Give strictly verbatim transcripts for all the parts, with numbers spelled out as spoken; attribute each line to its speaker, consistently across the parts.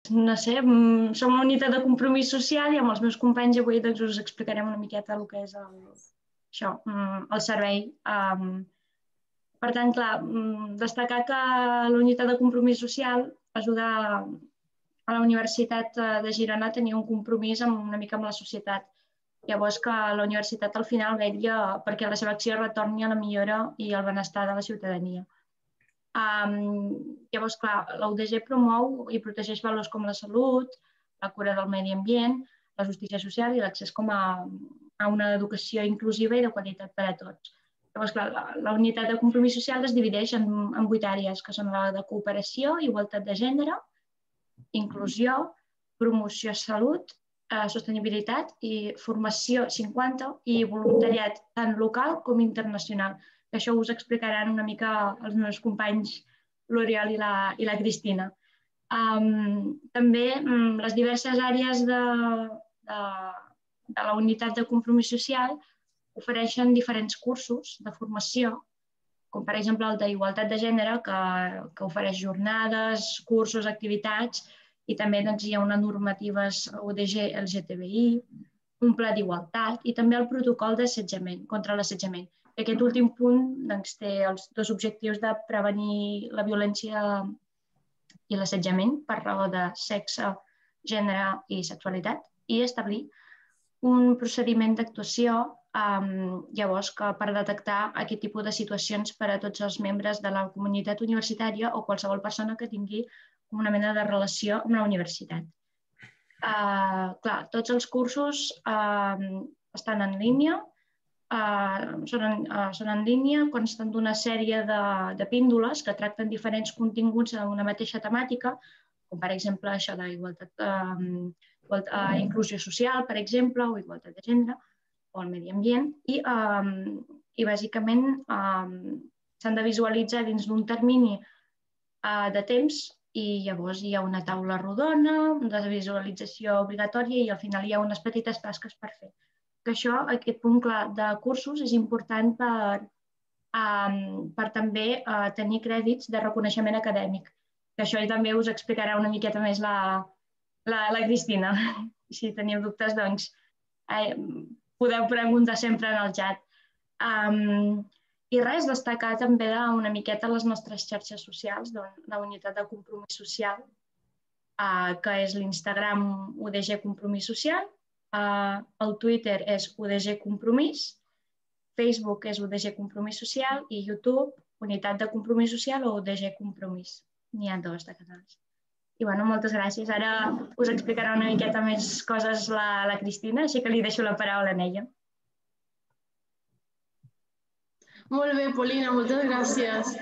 Speaker 1: no sé, som la unitat de compromís social i amb els meus companys avui doncs, us explicarem una miqueta el que és el, això, el servei. Per tant, clar, destacar que la unitat de compromís social ajuda a la Universitat de Girona a tenir un compromís amb, una mica amb la societat. Llavors que la universitat al final vetlla perquè la seva acció retorni a la millora i al benestar de la ciutadania. Um, llavors, clar, la U D G promou i protegeix valors com la salut, la cura del medi ambient, la justícia social i l'accés com a, a una educació inclusiva i de qualitat per a tots. Llavors, clar, la, la unitat de compromís social es divideix en, en vuit àrees, que són la de cooperació, igualtat de gènere, inclusió, promoció de salut, eh, sostenibilitat i formació cinquanta i voluntariat tant local com internacional. Això us explicaran una mica els meus companys l'Oriol i, la, i la Cristina. Um, també um, les diverses àrees de, de, de la unitat de compromís social ofereixen diferents cursos de formació, com per exemple el d'igualtat de gènere, que, que ofereix jornades, cursos, activitats, i també doncs, hi ha una normativa U D G L G T B I, un pla d'igualtat i també el protocol d'assetjament, contra l'assetjament. Aquest últim punt doncs, té els dos objectius de prevenir la violència i l'assetjament per raó de sexe, gènere i sexualitat i establir un procediment d'actuació um, llavors que per detectar aquest tipus de situacions per a tots els membres de la comunitat universitària o qualsevol persona que tingui una mena de relació amb la universitat. Uh, clar, tots els cursos uh, estan en línia, uh, són, en, uh, són en línia, consten d'una sèrie de, de píndoles que tracten diferents continguts en una mateixa temàtica, com per exemple això d'igualtat, uh, uh, inclusió social, per exemple, o igualtat de gènere, o el medi ambient, i, um, i bàsicament um, s'han de visualitzar dins d'un termini uh, de temps i llavors hi ha una taula rodona de visualització obligatòria i al final hi ha unes petites tasques per fer. Que això, aquest punt clar de cursos, és important per, um, per també uh, tenir crèdits de reconeixement acadèmic. Que això també us explicarà una miqueta més la, la, la Cristina. Si teniu dubtes, doncs eh, podeu preguntar sempre en el xat. Um, I res, destacar també una miqueta les nostres xarxes socials de la unitat de compromís social, uh, que és l'Instagram U D G Compromís Social, uh, el Twitter és U D G Compromís, Facebook és U D G Compromís Social i YouTube, Unitat de Compromís Social o U D G Compromís. N'hi ha dos de canals. I bueno, moltes gràcies. Ara us explicarà una miqueta més coses la, la Cristina, així que li deixo la paraula a ella.
Speaker 2: Molt bé, Polina, muchas gracias.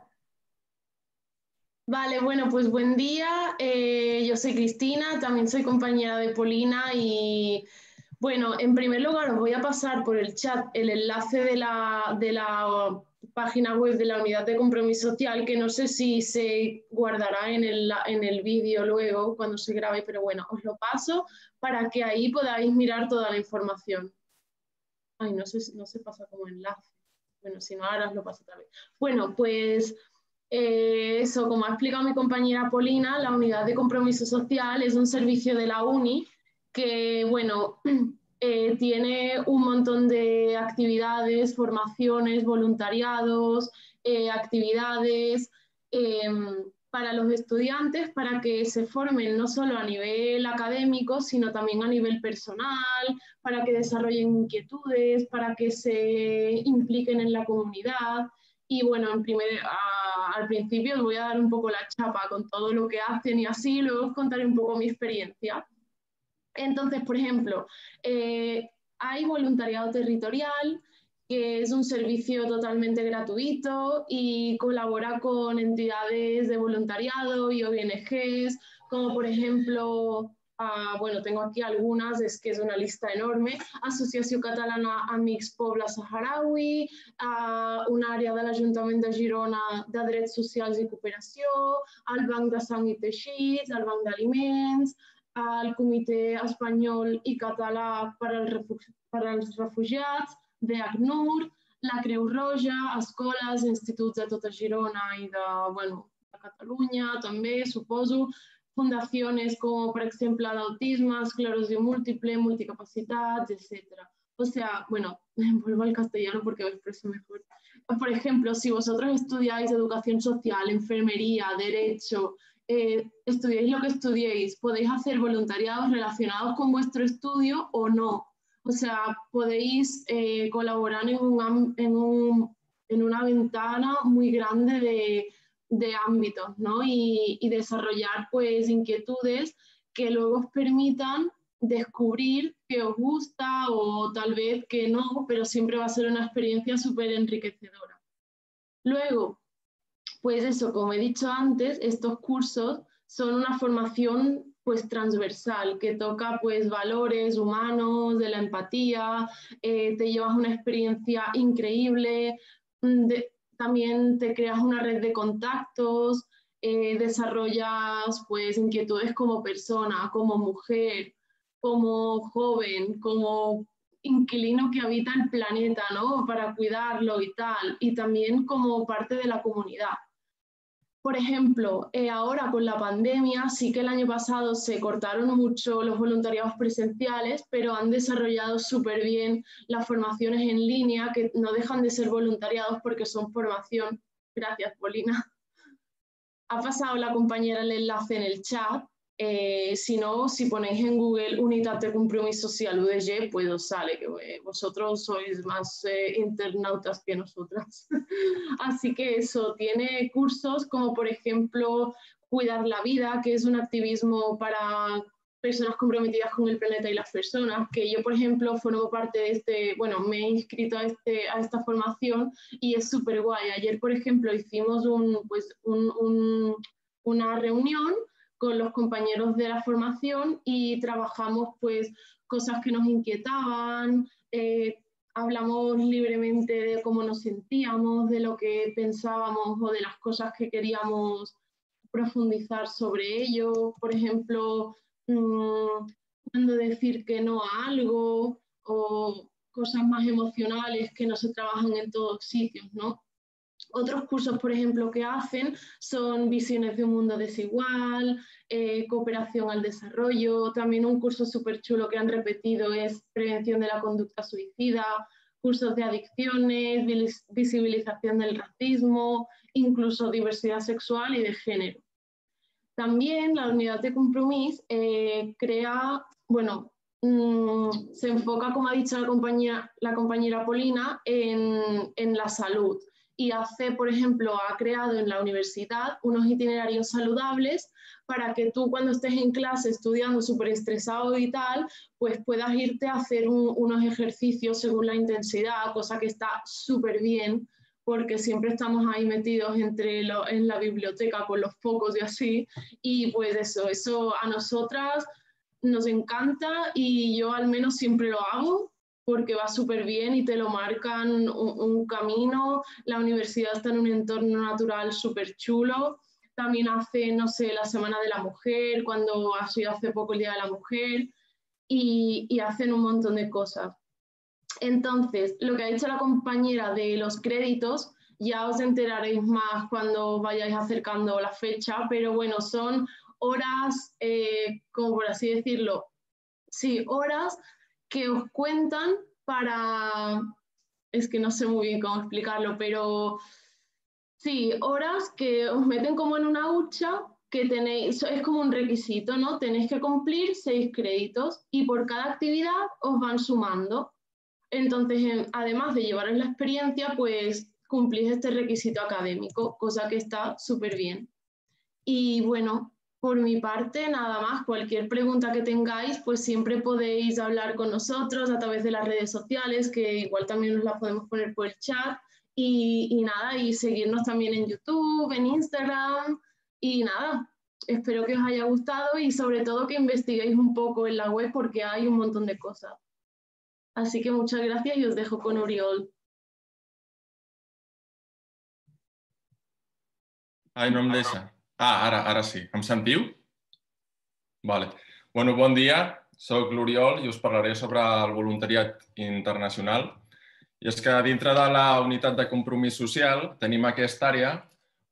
Speaker 2: Vale, bueno, pues buen día. Eh, yo soy Cristina, también soy compañera de Polina y, bueno, en primer lugar os voy a pasar por el chat el enlace de la, de la página web de la Unidad de Compromiso Social, que no sé si se guardará en el, en el vídeo luego cuando se grabe, pero bueno, os lo paso para que ahí podáis mirar toda la información. Ay, no sé, no se pasa como enlace. Bueno, si no, ahora os lo paso otra vez. Bueno, pues eh, eso, como ha explicado mi compañera Polina, la Unidad de Compromiso Social es un servicio de la uni que, bueno, eh, tiene un montón de actividades, formaciones, voluntariados, eh, actividades eh, para los estudiantes, para que se formen no solo a nivel académico, sino también a nivel personal, para que desarrollen inquietudes, para que se impliquen en la comunidad. Y bueno, en primer, a, al principio os voy a dar un poco la chapa con todo lo que hacen y así, luego os contaré un poco mi experiencia. Entonces, por ejemplo, eh, hay voluntariado territorial, que es un servicio totalmente gratuito y colabora con entidades de voluntariado y O N Ges, como por ejemplo, uh, bueno, tengo aquí algunas, es que es una lista enorme, Associació Catalana Amics Poble Saharaui, uh, una àrea de l'Ajuntament de Girona de Drets Socials i Cooperació, el Banc de Sang i Teixits, el Banc d'Aliments, el Comitè Espanyol i Català per als Refugiats, de ACNUR, la Creu Roja, escoles, instituts de tota Girona i de, bueno, de Catalunya també, suposo, fundaciones como, per exemple, d'autisme, esclerosi múltiple, multicapacitats, etcétera. O sea, bueno, vuelvo al castellano porque me expreso mejor. Por ejemplo, si vosotros estudiáis educación social, enfermería, derecho, eh, estudiéis lo que estudiéis, podéis hacer voluntariados relacionados con vuestro estudio o no. O sea, podéis eh, colaborar en, un, en, un, en una ventana muy grande de, de ámbitos, ¿no? Y, y desarrollar pues inquietudes que luego os permitan descubrir que os gusta o tal vez que no, pero siempre va a ser una experiencia súper enriquecedora. Luego, pues eso, como he dicho antes, estos cursos son una formación pues transversal, que toca pues valores humanos, de la empatía, eh, te llevas una experiencia increíble, de, también te creas una red de contactos, eh, desarrollas pues inquietudes como persona, como mujer, como joven, como inquilino que habita el planeta, ¿no? Para cuidarlo y tal, y también como parte de la comunidad. Por ejemplo, eh, ahora con la pandemia, sí que el año pasado se cortaron mucho los voluntariados presenciales, pero han desarrollado súper bien las formaciones en línea, que no dejan de ser voluntariados porque son formación. Gracias, Polina. Ha pasado la compañera el enlace en el chat. Eh, si no, si ponéis en Google Unitat de Compromiso Social U D G, pues os sale, que eh, vosotros sois más eh, internautas que nosotras. Así que eso, tiene cursos como por ejemplo Cuidar la Vida, que es un activismo para personas comprometidas con el planeta y las personas, que yo por ejemplo formo parte de este, bueno, me he inscrito a, este, a esta formación y es súper guay. Ayer por ejemplo hicimos un, pues, un, un, una reunión con los compañeros de la formación y trabajamos pues cosas que nos inquietaban, eh, hablamos libremente de cómo nos sentíamos, de lo que pensábamos o de las cosas que queríamos profundizar sobre ello. Por ejemplo, mmm, cuándo decir que no a algo o cosas más emocionales que no se trabajan en todos sitios, ¿no? Otros cursos, por ejemplo, que hacen son visiones de un mundo desigual, eh, cooperación al desarrollo. También un curso súper chulo que han repetido es prevención de la conducta suicida, cursos de adicciones, vis visibilización del racismo, incluso diversidad sexual y de género. También la unidad de Compromís eh, crea, bueno, mmm, se enfoca, como ha dicho la compañera, la compañera Polina, en, en la salud. Y hace, por ejemplo, ha creado en la universidad unos itinerarios saludables para que tú cuando estés en clase estudiando súper estresado y tal, pues puedas irte a hacer un, unos ejercicios según la intensidad, cosa que está súper bien, porque siempre estamos ahí metidos entre lo, en la biblioteca con los focos y así, y pues eso, eso a nosotras nos encanta y yo al menos siempre lo hago, porque va súper bien y te lo marcan un, un camino. La universidad está en un entorno natural súper chulo. También hace, no sé, la Semana de la Mujer, cuando ha sido hace poco el Día de la Mujer, y, y hacen un montón de cosas. Entonces, lo que ha dicho la compañera de los créditos, ya os enteraréis más cuando vayáis acercando la fecha, pero bueno, son horas, eh, como por así decirlo, sí, horas que os cuentan para, es que no sé muy bien cómo explicarlo, pero sí, horas que os meten como en una hucha, que tenéis, es como un requisito, ¿no? Tenéis que cumplir seis créditos y por cada actividad os van sumando. Entonces, además de llevaros la experiencia, pues cumplís este requisito académico, cosa que está súper bien. Y bueno, por mi parte, nada más, cualquier pregunta que tengáis, pues siempre podéis hablar con nosotros a través de las redes sociales, que igual también nos las podemos poner por el chat, y, y nada, y seguirnos también en YouTube, en Instagram, y nada, espero que os haya gustado y sobre todo que investiguéis un poco en la web porque hay un montón de cosas. Así que muchas gracias y os dejo con Oriol.
Speaker 3: Ai, no em deixa. Ah, ara, ara sí. Em sentiu? Vale. Bueno, bon dia. Soc l'Oriol i us parlaré sobre el voluntariat internacional. I és que dintre de la unitat de compromís social tenim aquesta àrea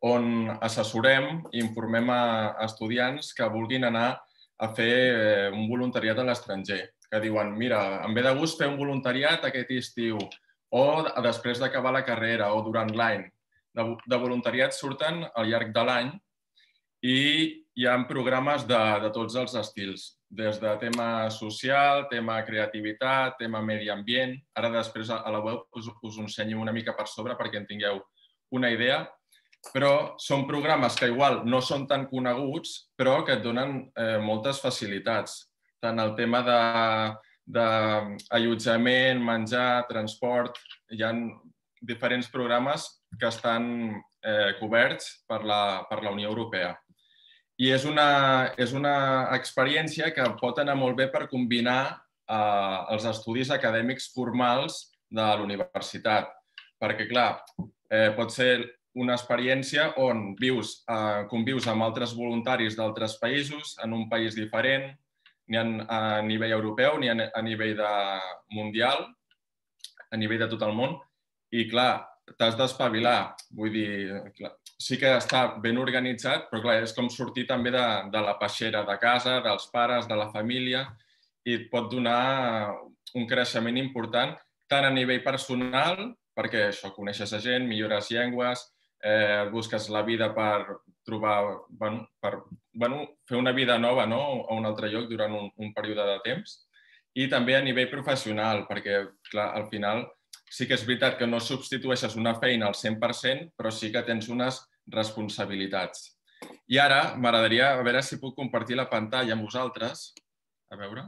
Speaker 3: on assessorem i informem a estudiants que vulguin anar a fer un voluntariat a l'estranger, que diuen, mira, em ve de gust fer un voluntariat aquest estiu, o després d'acabar la carrera, o durant l'any. De voluntariats surten al llarg de l'any i hi ha programes de tots els estils, des de tema social, tema creativitat, tema medi ambient. Ara després a la web us ensenyo una mica per sobre perquè en tingueu una idea, però són programes que igual no són tan coneguts, però que et donen moltes facilitats. Tant el tema d'allotjament, menjar, transport, hi ha diferents programes que estan coberts per la Unió Europea. I és una experiència que pot anar molt bé per combinar els estudis acadèmics formals de la universitat. Perquè, clar, pot ser una experiència on convius amb altres voluntaris d'altres països, en un país diferent, ni a nivell europeu ni a nivell mundial, a nivell de tot el món. I, clar, t'has d'espavilar. Vull dir, sí que està ben organitzat, però, clar, és com sortir també de la peixera de casa, dels pares, de la família, i et pot donar un creixement important, tant a nivell personal, perquè això, coneixes a gent, millores llengües, busques la vida per trobar, per fer una vida nova a un altre lloc durant un període de temps, i també a nivell professional, perquè, clar, al final sí que és veritat que no substitueixes una feina al cent per cent, però sí que tens unes responsabilitats. I ara m'agradaria a veure si puc compartir la pantalla amb vosaltres. A veure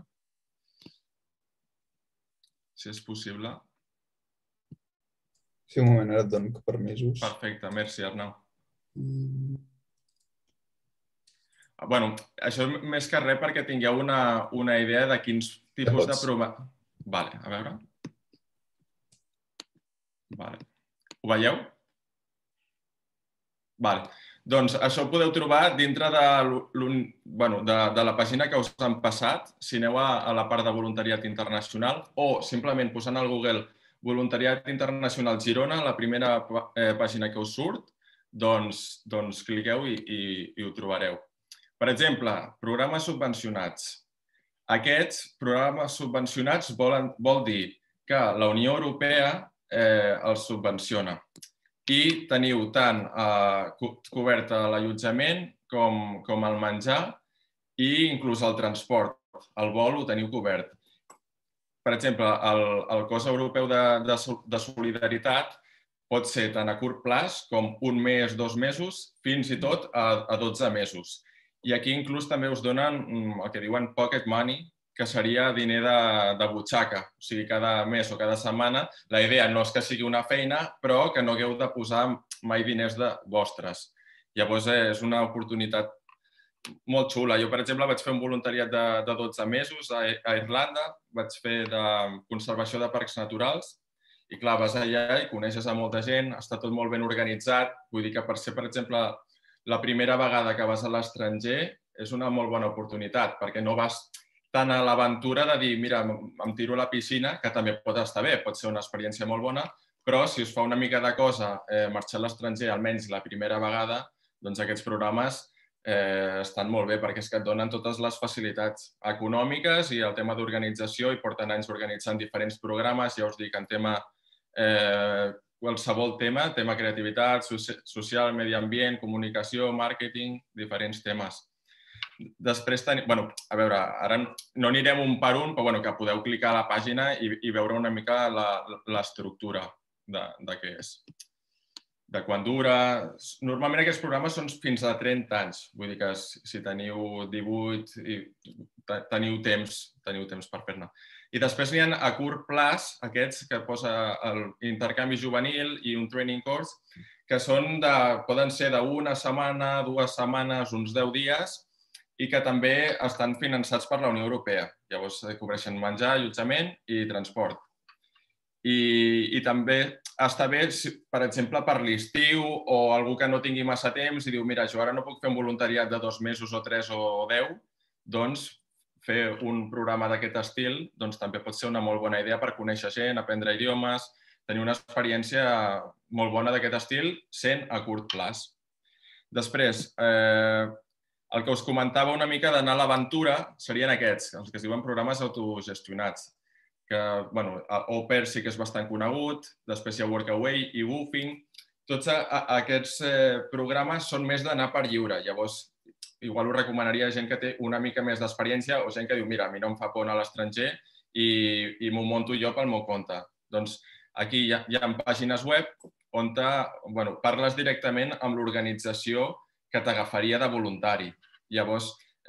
Speaker 3: si és possible.
Speaker 4: Sí, un moment, ara et dono permisos.
Speaker 3: Perfecte, merci, Arnau. Bueno, això és més que res perquè tingueu una idea de quins tipus de programa... Vale, a veure. Vale. Ho veieu? Vale. Doncs això ho podeu trobar dintre de la pàgina que us han passat, si aneu a la part de voluntariat internacional, o simplement posant al Google Voluntariat Internacional Girona, la primera pàgina que us surt, doncs cliqueu i ho trobareu. Per exemple, programes subvencionats. Aquests programes subvencionats vol dir que la Unió Europea els subvenciona i teniu tant cobert l'allotjament com el menjar i inclús el transport. El vol ho teniu cobert. Per exemple, el Cos Europeu de Solidaritat pot ser tant a curt plaç com un mes, dos mesos, fins i tot a dotze mesos. I aquí inclús també us donen el que diuen pocket money, que seria diner de butxaca. O sigui, cada mes o cada setmana la idea no és que sigui una feina, però que no hagueu de posar mai diners vostres. Llavors és una oportunitat molt xula. Jo, per exemple, vaig fer un voluntariat de dotze mesos a Irlanda, vaig fer de conservació de parcs naturals i, clar, vas allà i coneixes a molta gent, està tot molt ben organitzat. Vull dir que per ser, per exemple, la primera vegada que vas a l'estranger és una molt bona oportunitat, perquè no vas tant a l'aventura de dir, mira, em tiro a la piscina, que també pot estar bé, pot ser una experiència molt bona, però si us fa una mica de cosa marxar a l'estranger, almenys la primera vegada, doncs aquests programes estan molt bé perquè és que et donen totes les facilitats econòmiques i el tema d'organització i porten anys organitzant diferents programes, ja us dic, en tema, qualsevol tema, tema creativitat, social, medi ambient, comunicació, màrqueting, diferents temes. Després tenim, bueno, a veure, ara no anirem un per un, però que podeu clicar a la pàgina i veure una mica l'estructura de què és, de quan dura. Normalment aquests programes són fins a trenta anys, vull dir que si teniu divuit, teniu temps, teniu temps per fer-ne. I després n'hi ha a curt plaç, aquests que posa l'intercanvi juvenil i un training course, que poden ser d'una setmana, dues setmanes, uns deu dies, i que també estan finançats per la Unió Europea. Llavors cobreixen menjar, allotjament i transport. I també està bé, per exemple, per l'estiu o algú que no tingui massa temps i diu, mira, jo ara no puc fer un voluntariat de dos mesos o tres o deu, doncs fer un programa d'aquest estil també pot ser una molt bona idea per conèixer gent, aprendre idiomes, tenir una experiència molt bona d'aquest estil sent a curt plaç. Després, el que us comentava una mica d'anar a l'aventura serien aquests, els que es diuen programes autogestionats. Que, bueno, Au Pair sí que és bastant conegut, després hi ha Workaway i Woofing. Tots aquests programes són més d'anar per lliure. Llavors, igual ho recomanaria a gent que té una mica més d'experiència o gent que diu, mira, a mi no em fa por anar a l'estranger i m'ho monto jo pel meu compte. Doncs aquí hi ha pàgines web on parles directament amb l'organització que t'agafaria de voluntari. Llavors,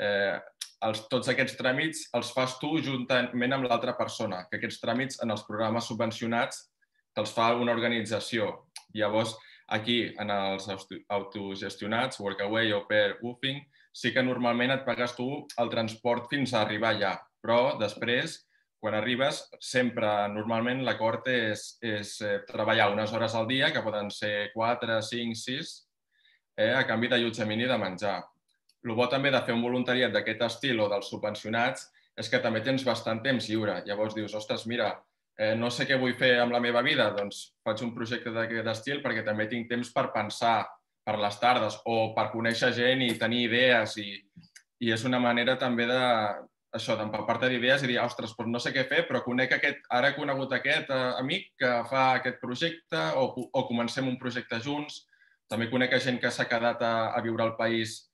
Speaker 3: tots aquests tràmits els fas tu juntament amb l'altra persona, que aquests tràmits en els programes subvencionats te'ls fa una organització. Llavors, aquí, en els autogestionats, Workaway, Au Pair, Woofing, sí que normalment et pagues tu el transport fins a arribar allà, però després, quan arribes, sempre, normalment, l'acord és treballar unes hores al dia, que poden ser quatre, cinc, sis, a canvi d'allotjament i de menjar. El bo també de fer un voluntariat d'aquest estil o dels subvencionats és que també tens bastant temps lliure. Llavors dius, ostres, mira, no sé què vull fer amb la meva vida, doncs faig un projecte d'aquest estil perquè també tinc temps per pensar per les tardes o per conèixer gent i tenir idees i és una manera també d'empapar-te d'idees i dir, ostres, no sé què fer, però ara he conegut aquest amic que fa aquest projecte o comencem un projecte junts. També conec gent que s'ha quedat a viure al país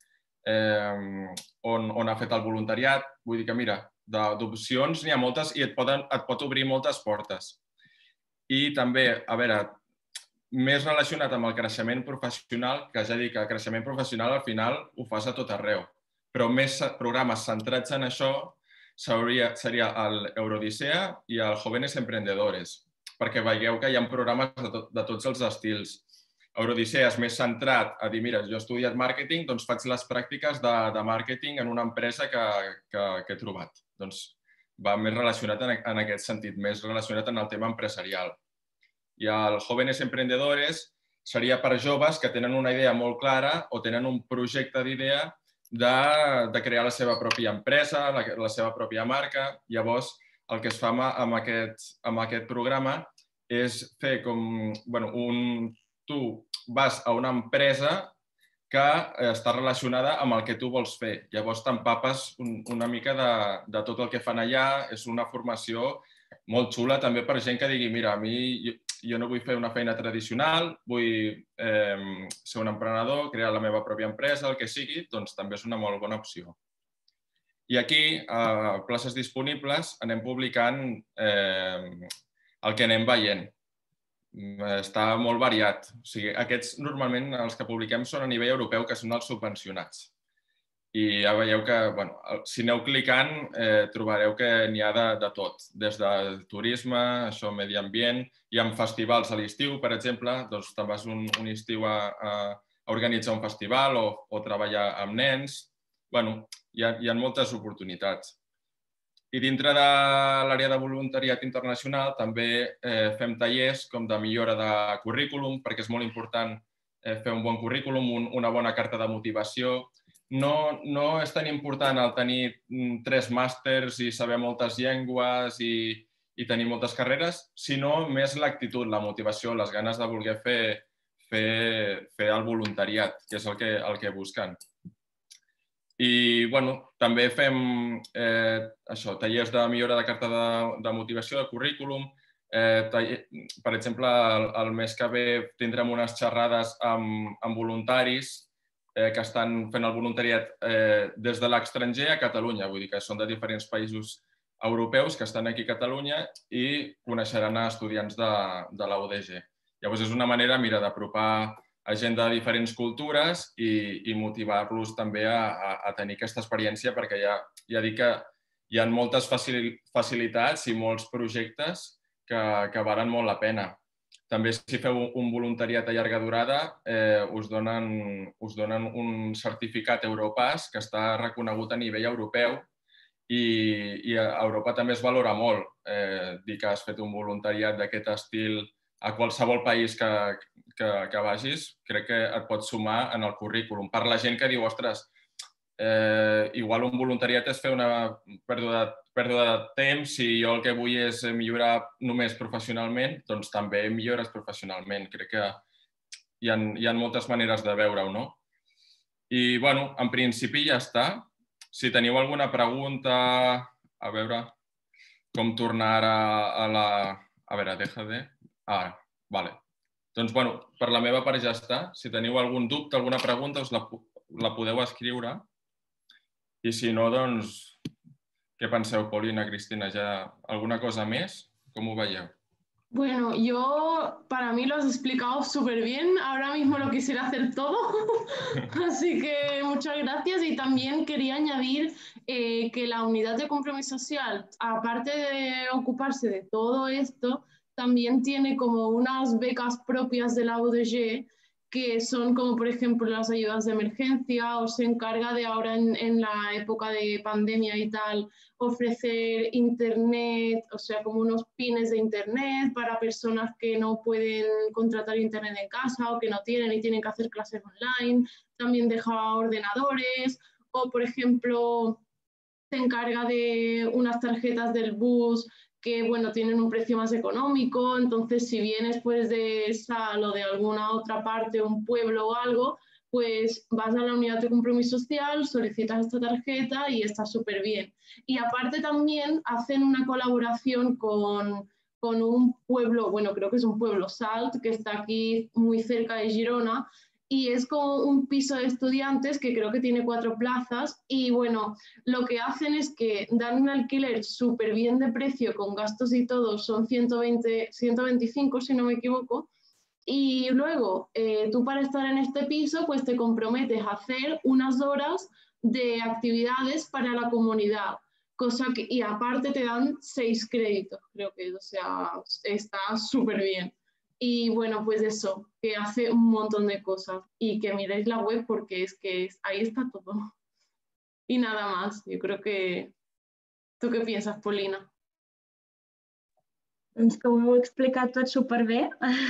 Speaker 3: on ha fet el voluntariat. Vull dir que, mira, d'opcions n'hi ha moltes i et pot obrir moltes portes. I també, a veure, més relacionat amb el creixement professional, que ja dic que el creixement professional al final ho fas a tot arreu, però més programes centrats en això seria l'Eurodissea i el Jóvenes Emprendedores, perquè veieu que hi ha programes de tots els estils. Eurodissea és més centrat a dir, mira, jo he estudiat màrqueting, doncs faig les pràctiques de màrqueting en una empresa que he trobat. Doncs va més relacionat en aquest sentit, més relacionat en el tema empresarial. I el Jóvenes Emprendedores seria per joves que tenen una idea molt clara o tenen un projecte d'idea de crear la seva pròpia empresa, la seva pròpia marca. Llavors, el que es fa amb aquest programa és fer com un... Tu vas a una empresa que està relacionada amb el que tu vols fer. Llavors t'empapes una mica de tot el que fan allà. És una formació molt xula també per gent que digui, mira, a mi jo no vull fer una feina tradicional, vull ser un emprenedor, crear la meva pròpia empresa, el que sigui, doncs també és una molt bona opció. I aquí, a places disponibles, anem publicant el que anem veient. Està molt variat. Aquests, normalment, els que publiquem són a nivell europeu, que són els subvencionats. I ja veieu que, si aneu clicant, trobareu que n'hi ha de tot. Des de turisme, això, medi ambient, hi ha festivals a l'estiu, per exemple, doncs te'n vas un estiu a organitzar un festival o treballar amb nens. Bé, hi ha moltes oportunitats. I dintre de l'àrea de voluntariat internacional també fem tallers com de millora de currículum, perquè és molt important fer un bon currículum, una bona carta de motivació. No és tan important el tenir tres màsters i saber moltes llengües i tenir moltes carreres, sinó més l'actitud, la motivació, les ganes de voler fer el voluntariat, que és el que busquen. I també fem tallers de millora de carta de motivació, de currículum. Per exemple, el mes que ve tindrem unes xerrades amb voluntaris que estan fent el voluntariat des de l'estranger a Catalunya. Vull dir que són de diferents països europeus que estan aquí a Catalunya i coneixeran estudiants de la U D G. Llavors és una manera d'apropar a gent de diferents cultures i motivar-los també a tenir aquesta experiència, perquè ja dic que hi ha moltes facilitats i molts projectes que valen molt la pena. També, si feu un voluntariat a llarga durada, us donen un certificat Europass que està reconegut a nivell europeu i a Europa també es valora molt dir que has fet un voluntariat d'aquest estil a qualsevol país que vagis. Crec que et pot sumar en el currículum. Per la gent que diu, ostres, igual un voluntariat és fer una pèrdua de temps, si jo el que vull és millorar només professionalment, doncs també millores professionalment. Crec que hi ha moltes maneres de veure-ho, no? I, bueno, en principi ja està. Si teniu alguna pregunta, a veure com tornar ara a la... A veure, deja de... Ah, vale. Doncs, bueno, per la meva part ja està. Si teniu algun dubte, alguna pregunta, us la, la podeu escriure. I si no, doncs, què penseu, Paulina, Cristina? Ja alguna cosa més? Com ho veieu?
Speaker 2: Bueno, yo, para mí lo has explicado súper bien. Ahora mismo lo quisiera hacer todo. Así que muchas gracias. Y también quería añadir eh, que la unidad de compromiso social, aparte de ocuparse de todo esto, también tiene como unas becas propias de la U D G, que son como por ejemplo las ayudas de emergencia, o se encarga de ahora en, en la época de pandemia y tal, ofrecer internet, o sea, como unos pines de internet para personas que no pueden contratar internet en casa o que no tienen y tienen que hacer clases online. También deja ordenadores, o por ejemplo, se encarga de unas tarjetas del bus que, bueno, tienen un precio más económico. Entonces, si vienes pues de Sal o de alguna otra parte, un pueblo o algo, pues vas a la unidad de compromiso social, solicitas esta tarjeta y está súper bien. Y aparte también hacen una colaboración con, con un pueblo, bueno, creo que es un pueblo, Salt, que está aquí muy cerca de Girona, y es como un piso de estudiantes que creo que tiene cuatro plazas, y bueno, lo que hacen es que dan un alquiler súper bien de precio, con gastos y todo, son ciento veinte, ciento veinticinco si no me equivoco, y luego eh, tú para estar en este piso pues te comprometes a hacer unas horas de actividades para la comunidad, cosa que, y aparte te dan seis créditos, creo que, o sea, está súper bien. Y bueno, pues eso, que hace un montón de cosas y que miréis la web porque es que es, ahí está todo. Y nada más, yo creo que... ¿Tú què piensas, Paulina?
Speaker 1: Doncs que ho heu explicat tot superbé.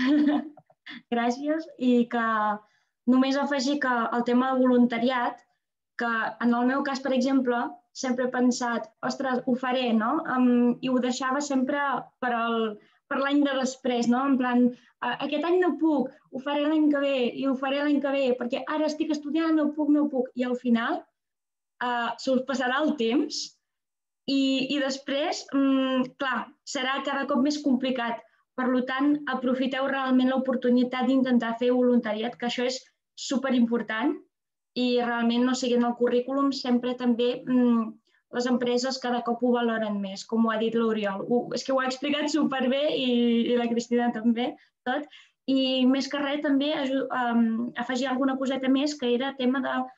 Speaker 1: Gràcies. I que només afegir que el tema del voluntariat, que en el meu cas, per exemple, sempre he pensat, ostres, ho faré, no? Um, I ho deixava sempre per el, per l'any de després, no? En plan, aquest any no puc, ho faré l'any que ve, i ho faré l'any que ve, perquè ara estic estudiant, no puc, no puc. I al final uh, se'ls passarà el temps i, i després, um, clar, serà cada cop més complicat. Per tant, aprofiteu realment l'oportunitat d'intentar fer voluntariat, que això és superimportant i realment, no sigui, en el currículum sempre també um, les empreses cada cop ho valoren més, com ho ha dit l'Oriol. És que ho ha explicat superbé i, i la Cristina també, tot. I més que res també um, afegir alguna coseta més, que era tema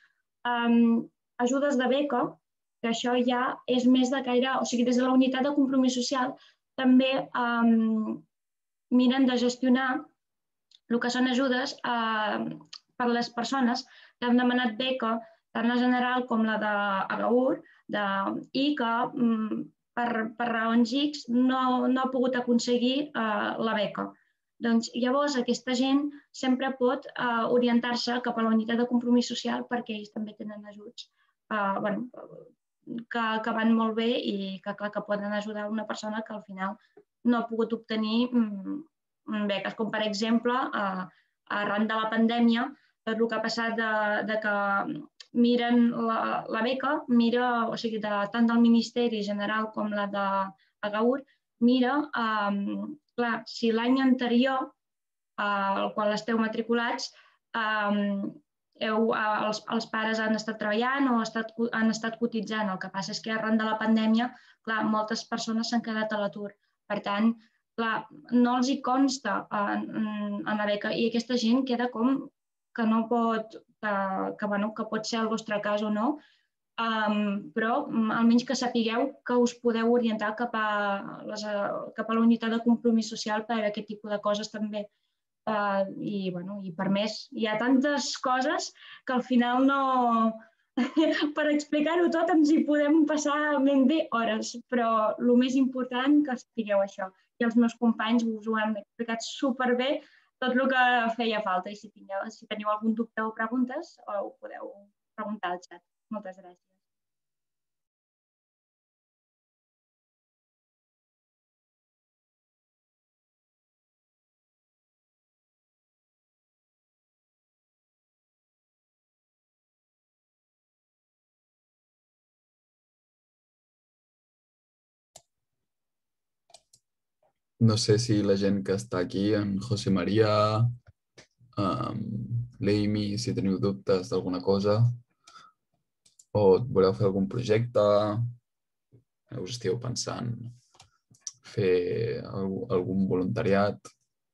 Speaker 1: d'ajudes um, de beca, que això ja és més de caire, o sigui, des de la unitat de compromís social també um, miren de gestionar el que són ajudes uh, per a les persones que han demanat beca, tant la general com la d'Agaur, de, i que um, per, per raons X no, no ha pogut aconseguir uh, la beca. Doncs llavors aquesta gent sempre pot uh, orientar-se cap a la unitat de compromís social perquè ells també tenen ajuts uh, bueno, que, que van molt bé i que, clar, que poden ajudar una persona que al final no ha pogut obtenir um, beques, com per exemple, uh, arran de la pandèmia, tot el que ha passat de, de que miren la, la beca, mira, o sigui, de, tant del Ministeri General com la d'Agaur, mira, um, clar, si l'any anterior, uh, al qual esteu matriculats, um, heu, uh, els, els pares han estat treballant o estat, han estat cotitzant. El que passa és que arran de la pandèmia, clar, moltes persones s'han quedat a l'atur. Per tant, clar, no els hi consta en, en la beca i aquesta gent queda com que no pot, que, que, bueno, que pot ser el vostre cas o no, um, però almenys que sapigueu que us podeu orientar cap a, les, cap a la unitat de compromís social per a aquest tipus de coses també. Uh, i, bueno, i per més, hi ha tantes coses que al final no... per explicar-ho tot ens hi podem passar ben bé hores, però el més important que sapigueu això. I els meus companys us ho han explicat superbé tot el que feia falta. I si, tingueu, si teniu algun dubte o preguntes, ho podeu preguntar al xat. Moltes gràcies.
Speaker 4: No sé si la gent que està aquí, en José María, l'Amy, si teniu dubtes d'alguna cosa, o voleu fer algun projecte, us esteu pensant fer algun voluntariat.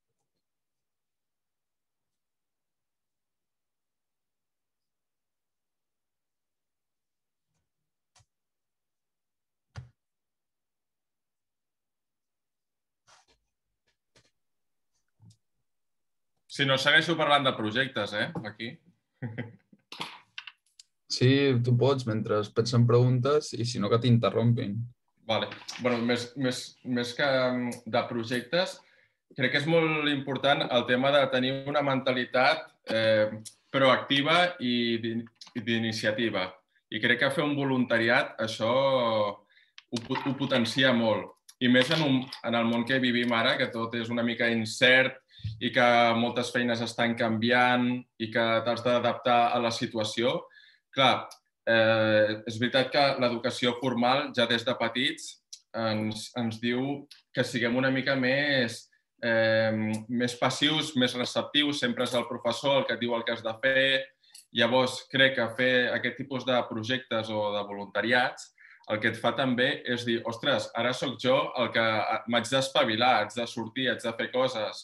Speaker 3: Si no, segueixo parlant de projectes, eh, aquí.
Speaker 4: Sí, tu pots, mentre pensen preguntes, i si no, que t'interrompin.
Speaker 3: Vale. Bueno, més, més, més que de projectes, crec que és molt important el tema de tenir una mentalitat eh, proactiva i d'iniciativa. I crec que fer un voluntariat, això ho, ho potencia molt. I més en, un, en el món que vivim ara, que tot és una mica incert i que moltes feines estan canviant i que t'has d'adaptar a la situació. Clar, eh, és veritat que l'educació formal ja des de petits ens, ens diu que siguem una mica més, eh, més passius, més receptius, sempre és el professor el que et diu el que has de fer. Llavors, crec que fer aquest tipus de projectes o de voluntariats el que et fa també és dir, ostres, ara sóc jo el que m'haig d'espavilar, haig de sortir, haig de fer coses.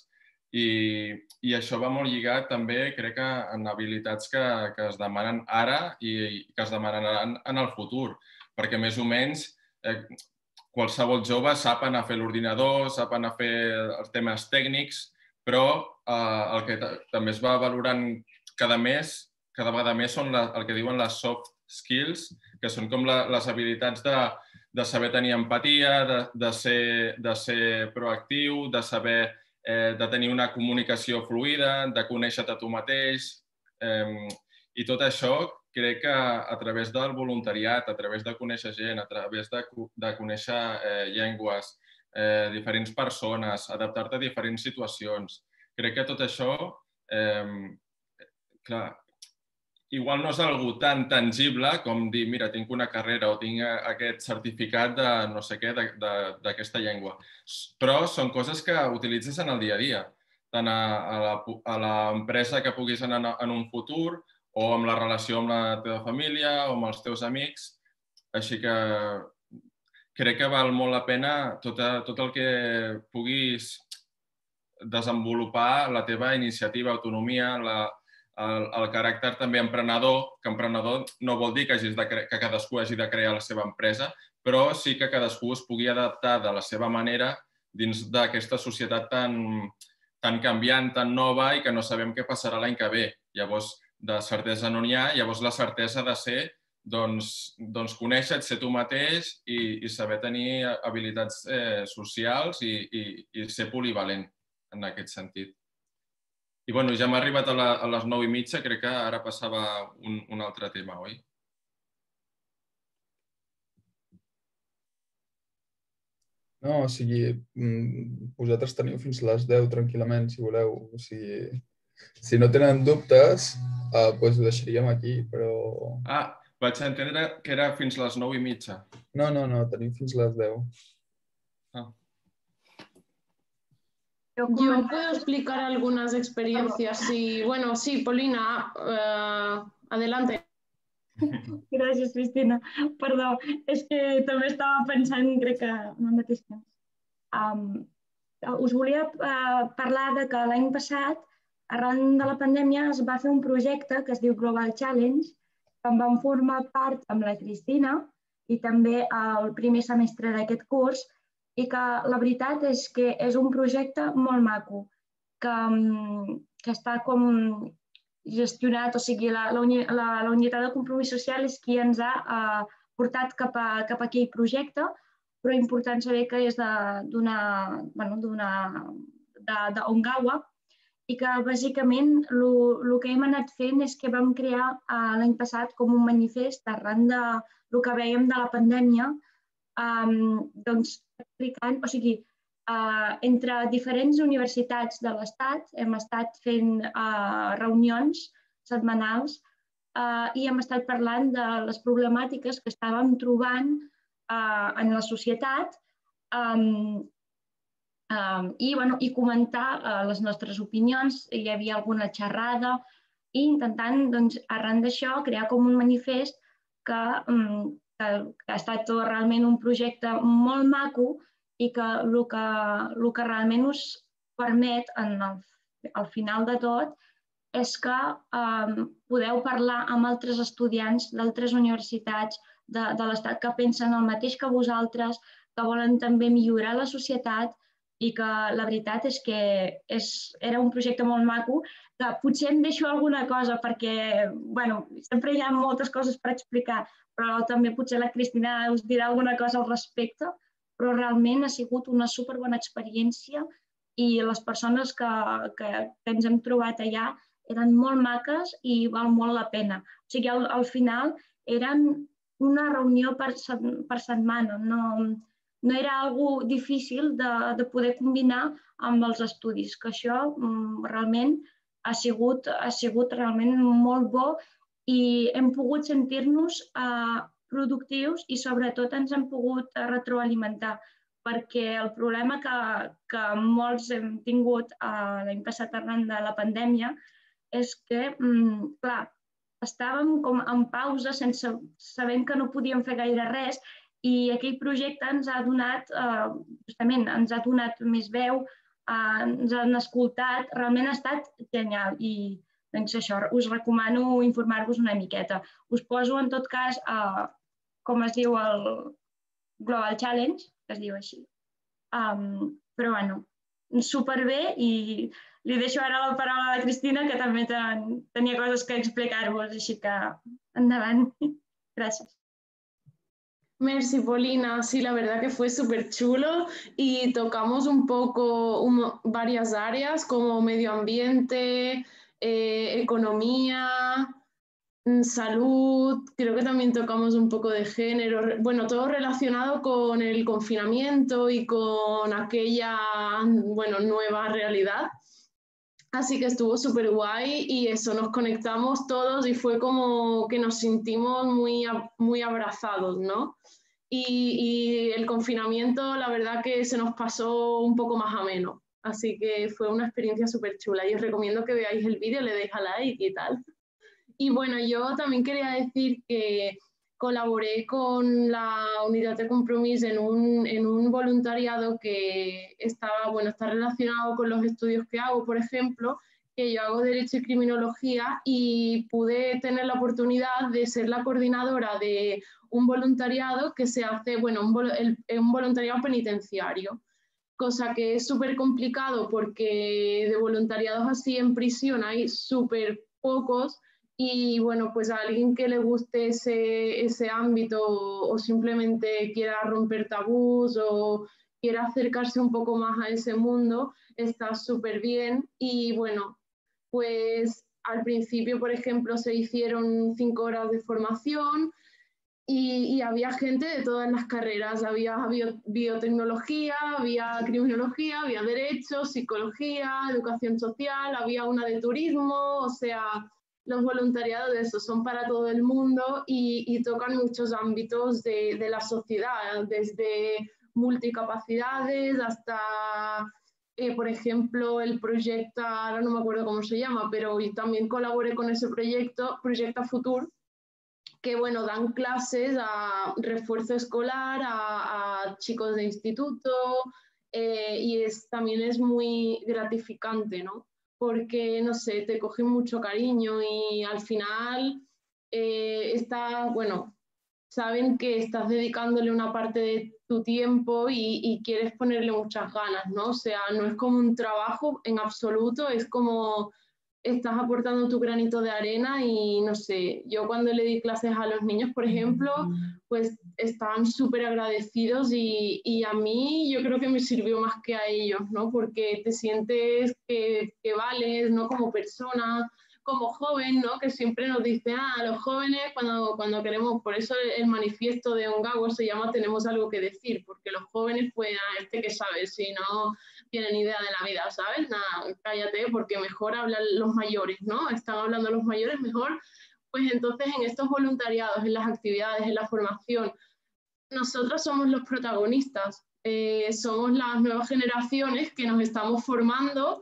Speaker 3: I, i això va molt lligat també, crec que, en habilitats que, que es demanen ara i que es demanaran en el futur. Perquè més o menys eh, qualsevol jove sap anar a fer l'ordinador, sap anar a fer els temes tècnics, però eh, el que també es va valorant cada mes, cada vegada més són la, el que diuen les soft skills, que són com la, les habilitats de, de saber tenir empatia, de, de, ser, de ser proactiu, de saber eh, de tenir una comunicació fluida, de conèixer-te a tu mateix. Eh, I tot això crec que a través del voluntariat, a través de conèixer gent, a través de, de conèixer eh, llengües, eh, diferents persones, adaptar-te a diferents situacions. Crec que tot això, eh, clar, igual no és algo tan tangible com dir, mira, tinc una carrera o tinc aquest certificat de no sé què, d'aquesta llengua. Però són coses que utilitzes en el dia a dia, tant a l'empresa que puguis anar en un futur o amb la relació amb la teva família o amb els teus amics. Així que crec que val molt la pena tot, tot el que puguis desenvolupar, la teva iniciativa, autonomia, la, El, el caràcter també emprenedor, que emprenedor no vol dir que, hagis de cre... que cadascú hagi de crear la seva empresa, però sí que cadascú es pugui adaptar de la seva manera dins d'aquesta societat tan, tan canviant, tan nova i que no sabem què passarà l'any que ve. Llavors, de certesa no n'hi ha, llavors la certesa de ser, doncs, doncs conèixer, ser tu mateix i, i saber tenir habilitats eh, socials i, i, i ser polivalent en aquest sentit. I bueno, ja m'ha arribat a, la, a les nou i mitja, crec que ara passava un, un altre tema, oi?
Speaker 4: No, o sigui, vosaltres teniu fins a les deu tranquil·lament, si voleu. O sigui, si no tenen dubtes, eh, doncs ho deixaríem aquí, però...
Speaker 3: Ah, vaig entendre que era fins a les nou i mitja.
Speaker 4: No, no, no, tenim fins a les deu.
Speaker 3: Ah.
Speaker 2: Yo puedo explicar algunas experiencias. Sí, bueno, sí, Polina, uh, adelante.
Speaker 1: Gràcies, Cristina. Perdó, és que també estava pensant, crec que en el mateix temps. Um, us volia uh, parlar de que l'any passat, arran de la pandèmia, es va fer un projecte que es diu Global Challenge, que en vam formar part amb la Cristina i també el primer semestre d'aquest curs, i que la veritat és que és un projecte molt maco, que, que està com gestionat, o sigui, la, la, la, la unitat de compromís social és qui ens ha eh, portat cap a, cap a aquell projecte, però és important saber que és d'una, bueno, d'una, d'Ongawa, i que bàsicament el que hem anat fent és que vam crear eh, l'any passat com un manifest arran del que veiem de la pandèmia, Um, doncs, explicant, o sigui, uh, entre diferents universitats de l'Estat hem estat fent uh, reunions setmanals uh, i hem estat parlant de les problemàtiques que estàvem trobant uh, en la societat um, Um, i, bueno, i comentar uh, les nostres opinions. Hi havia alguna xerrada i intentant, doncs, arran d'això, crear com un manifest que, um, que, que ha estat realment un projecte molt maco i que el que, el que realment us permet, en el, al final de tot, és que um, podeu parlar amb altres estudiants d'altres universitats de, de l'Estat que pensen el mateix que vosaltres, que volen també millorar la societat, i que la veritat és que és, era un projecte molt maco, que potser em deixo alguna cosa perquè, bueno, sempre hi ha moltes coses per explicar, però també potser la Cristina us dirà alguna cosa al respecte, però realment ha sigut una superbona experiència i les persones que, que, que ens hem trobat allà eren molt maques i val molt la pena. O sigui, al, al final eren una reunió per, per setmana, no... no era algo difícil de, de poder combinar amb els estudis, que això mm, realment ha sigut, ha sigut realment molt bo i hem pogut sentir-nos eh, productius i sobretot ens hem pogut retroalimentar, perquè el problema que, que molts hem tingut eh, l'any passat arran de la pandèmia és que, mm, clar, estàvem com en pausa sense sabent que no podíem fer gaire res i aquell projecte ens ha donat, eh, justament, ens ha donat més veu, eh, ens han escoltat, realment ha estat genial i doncs això, us recomano informar-vos una miqueta. Us poso en tot cas, eh, com es diu el Global Challenge, que es diu així. Um, però bueno, superbé i li deixo ara la paraula a la Cristina, que també ten, tenia coses que explicar-vos, així que endavant. Gràcies.
Speaker 2: Merci, Polina. Sí, la verdad que fue súper chulo y tocamos un poco un, varias áreas como medio ambiente, eh, economía, salud, creo que también tocamos un poco de género, bueno, todo relacionado con el confinamiento y con aquella, bueno, nueva realidad. Así que estuvo súper guay y eso, nos conectamos todos y fue como que nos sentimos muy, muy abrazados, ¿no? Y, y el confinamiento, la verdad que se nos pasó un poco más ameno. Así que fue una experiencia súper chula y os recomiendo que veáis el vídeo, le deis a like y tal. Y bueno, yo también quería decir que colaboré con la Unidad de Compromís en un, en un voluntariado que estaba, bueno, está relacionado con los estudios que hago, por ejemplo, que yo hago Derecho y Criminología y pude tener la oportunidad de ser la coordinadora de un voluntariado que se hace, bueno, un, el, un voluntariado penitenciario, cosa que es súper complicado porque de voluntariados así en prisión hay súper pocos. Y bueno, pues a alguien que le guste ese, ese ámbito o simplemente quiera romper tabús o quiera acercarse un poco más a ese mundo, está súper bien. Y bueno, pues al principio, por ejemplo, se hicieron cinco horas de formación y, y había gente de todas las carreras. Había bio, biotecnología, había criminología, había derecho, psicología, educación social, había una de turismo, o sea... Los voluntariados de eso son para todo el mundo y, y tocan muchos ámbitos de, de la sociedad, desde multicapacidades hasta, eh, por ejemplo, el proyecto, ahora no me acuerdo cómo se llama, pero también colaboré con ese proyecto, Proyecto Futur, que bueno, dan clases a refuerzo escolar, a, a chicos de instituto eh, y es, también es muy gratificante, ¿no? Porque, no sé, te cogen mucho cariño y al final eh, está, bueno, saben que estás dedicándole una parte de tu tiempo y, y quieres ponerle muchas ganas, ¿no? O sea, no es como un trabajo en absoluto, es como estás aportando tu granito de arena y, no sé, yo cuando le di clases a los niños, por ejemplo, pues estaban súper agradecidos y, y a mí yo creo que me sirvió más que a ellos, ¿no? Porque te sientes que, que vales, ¿no? Como persona, como joven, ¿no? Que siempre nos dicen, ah, los jóvenes cuando, cuando queremos, por eso el manifiesto de Ongago se llama Tenemos algo que decir, porque los jóvenes, pues, ah, este que sabe, si no tienen idea de la vida, ¿sabes? Nada, cállate, porque mejor hablan los mayores, ¿no? Están hablando los mayores mejor. Pues entonces en estos voluntariados, en las actividades, en la formación, nosotros somos los protagonistas. Eh, somos las nuevas generaciones que nos estamos formando